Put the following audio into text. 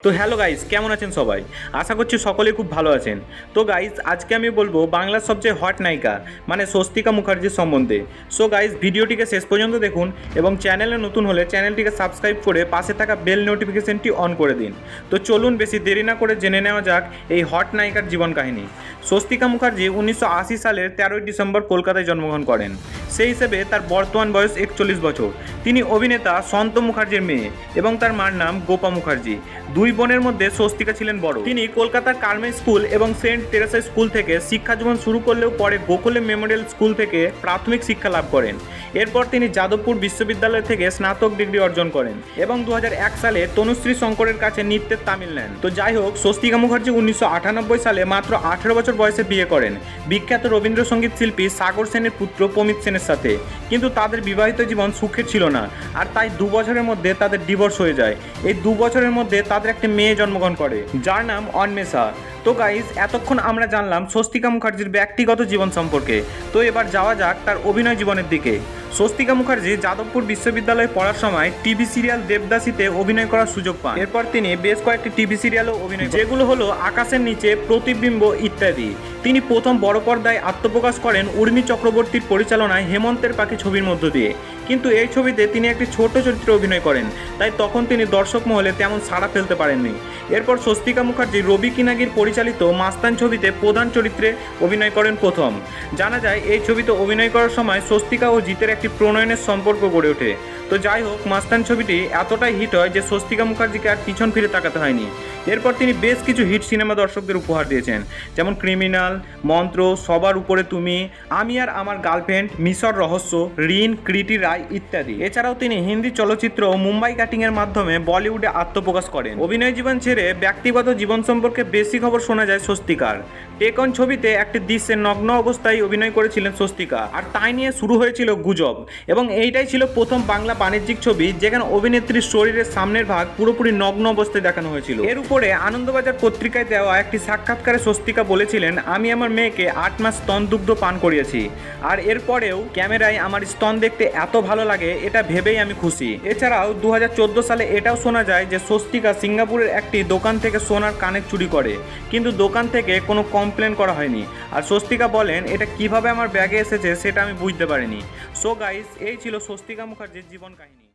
তো hello guys, কেমন আছেন সবাই? আশা করছি সকলেই খুব ভালো আছেন। তো গাইস, আজকে আমি বলবো বাংলার সবচেয়ে হট নায়িকা মানে স্বস্তিকা মুখার্জির সম্বন্ধে। সো গাইস, ভিডিওটিকে শেষ পর্যন্ত দেখুন এবং চ্যানেলে নতুন হলে চ্যানেলটিকে সাবস্ক্রাইব করে পাশে থাকা বেল নোটিফিকেশনটি অন করে দিন। তো চলুন বেশি দেরি না করে জেনে নেওয়া যাক এই হট নায়িকার জীবন কাহিনী। স্বস্তিকা মুখার্জি 1980 সালের 13 ডিসেম্বর কলকাতায় জন্মগ্রহণ করেন। সেই হিসেবে তার বর্তমান বয়স 41 বছর। তিনি অভিনেতা সন্ত মুখার্জির মেয়ে এবং তার মার নাম গোপা মুখার্জি। দুই বোনের মধ্যে স্বস্তিকা ছিলেন বড়। তিনি কলকাতার কার্মেল স্কুল এবং সেন্ট তেরেসা স্কুল থেকে শিক্ষা জীবন শুরু করলেও পরে গোকুলে মেমোরিয়াল স্কুল থেকে প্রাথমিক শিক্ষা লাভ করেন। এরপর তিনি যাদবপুর বিশ্ববিদ্যালয় থেকে স্নাতক ডিগ্রি অর্জন করেন এবং 2001 সালে তনুশ্রী শঙ্করের কাছে নৃত্যের তামিল নেন। তো যাই হোক, স্বস্তিকা মুখার্জি 1998 সালে মাত্র 18 বছর বয়সে বিয়ে করেন বিখ্যাত রবীন্দ্রসঙ্গীত শিল্পী সাগর সেনের পুত্র প্রমিত সেনের সাথে। কিন্তু তাদের বিবাহিত জীবন সুখের ছিল না, আর তাই 2 বছরের মধ্যে তাদের ডিভোর্স হয়ে যায়। এই 2 বছরের মধ্যে তাদের একটি মেয়ে জন্মগ্রহণ করে যার নাম অন্মেষা। তো গাইজ, এতক্ষণ আমরা জানলাম স্বস্তিকা মুখার্জির ব্যক্তিগত জীবন সম্পর্কে। তো এবার যাওয়া যাক তার অভিনয় জীবনের দিকে। স্বস্তিকা মুখার্জি যাদবপুর বিশ্ববিদ্যালয়ে পড়ার সময় টিভি সিরিয়াল দেবদাসীতে অভিনয় করার সুযোগ পান। এরপর তিনি বেশ কয়েকটি টিভি সিরিয়ালও অভিনয় করেন, যেগুলো হলো আকাশের নিচে, প্রতিবিম্ব ইত্যাদি। তিনি প্রথম বড় পর্দায় আত্মপ্রকাশ করেন উর্মি চক্রবর্তীর পরিচালনায় হেমন্তের পাখি ছবির মধ্য দিয়ে। কিন্তু এই ছবিতে তিনি একটি ছোট চরিত্রে অভিনয় করেন, তাই তখন তিনি দর্শক মহলে তেমন সাড়া ফেলতে পারেননি। এরপর স্বস্তিকা মুখার্জি রবি কিনাগির পরিচালিত মাস্তান ছবিতে প্রধান চরিত্রে অভিনয় করেন প্রথম। জানা যায় এই ছবিতে অভিনয় করার সময় স্বস্তিকা ও জিতের একটি প্রণয়নের সম্পর্ক গড়ে ওঠে। তো যাই হোক, মাস্তান ছবিটি এতটাই হিট হয় যে স্বস্তিকা মুখার্জিকে আর পিছন ফিরে তাকাতে হয়নি। এরপর তিনি বেশ কিছু হিট সিনেমা দর্শকদের উপহার দিয়েছেন, যেমন ক্রিমিনাল, মন্ত্র, সবার উপরে তুমি, আমি আর আমার গার্লফ্রেন্ড, মিশর রহস্য, ঋণ, কৃতি রায় ইত্যাদি। এছাড়াও তিনি হিন্দি চলচ্চিত্র মুম্বাই কাটিংয়ের মাধ্যমে বলিউডে আত্মপ্রকাশ করেন। অভিনয় জীবন ছেড়ে ব্যক্তিগত জীবন সম্পর্কে বেশি খবর শোনা যায় স্বস্তিকার। টেক অন ছবিতে একটি দৃশ্যে নগ্ন অবস্থায় অভিনয় করেছিলেন স্বস্তিকা, আর তাই নিয়ে শুরু হয়েছিল গুজব। এবং এইটাই ছিল প্রথম বাংলা বাণিজ্যিক ছবি যেখানে অভিনেত্রীর শরীরের সামনের ভাগ পুরোপুরি নগ্ন অবস্থায় দেখানো হয়েছিল। এর উপরে আনন্দবাজার পত্রিকায় দেওয়া একটি সাক্ষাৎকারে স্বস্তিকা বলেছিলেন, আমি আমার মেয়েকে 8 মাস স্তন দুগ্ধ পান করিয়েছি, আর এরপরেও ক্যামেরায় আমার স্তন দেখতে এত ভালো লাগে, এটা ভেবেই আমি খুশি। এছাড়াও 2014 সালে এটাও শোনা যায় যে স্বস্তিকা সিঙ্গাপুরের একটি দোকান থেকে সোনার কানের চুরি করে, কিন্তু দোকান থেকে কোনো কমপ্লেন করা হয়নি। আর স্বস্তিকা বলেন, এটা কিভাবে আমার ব্যাগে এসেছে সেটা আমি বুঝতে পারিনি। সো গাইস, এই ছিল স্বস্তিকা মুখার্জির জীবন কাহিনী।